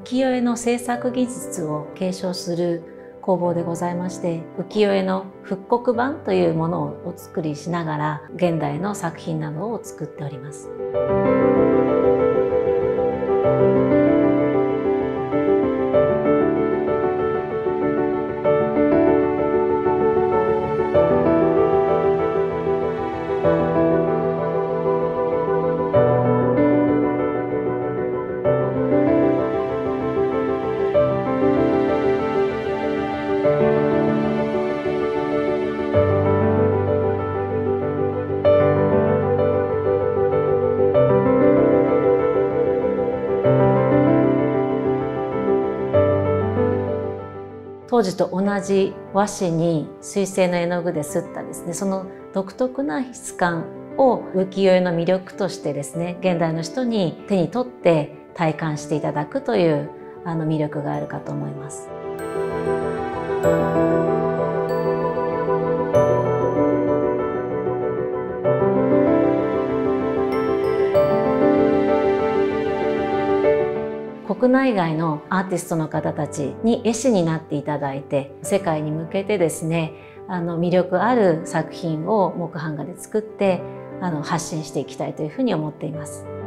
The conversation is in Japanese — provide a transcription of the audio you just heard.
浮世絵の制作技術を継承する工房でございまして、浮世絵の復刻版というものをお作りしながら現代の作品などを作っております。当時と同じ和紙に水性の絵の具で刷ったですね、その独特な質感を浮世絵の魅力としてですね、現代の人に手に取って体感していただくという魅力があるかと思います。国内外のアーティストの方たちに絵師になっていただいて、世界に向けてですね、魅力ある作品を木版画で作って発信していきたいというふうに思っています。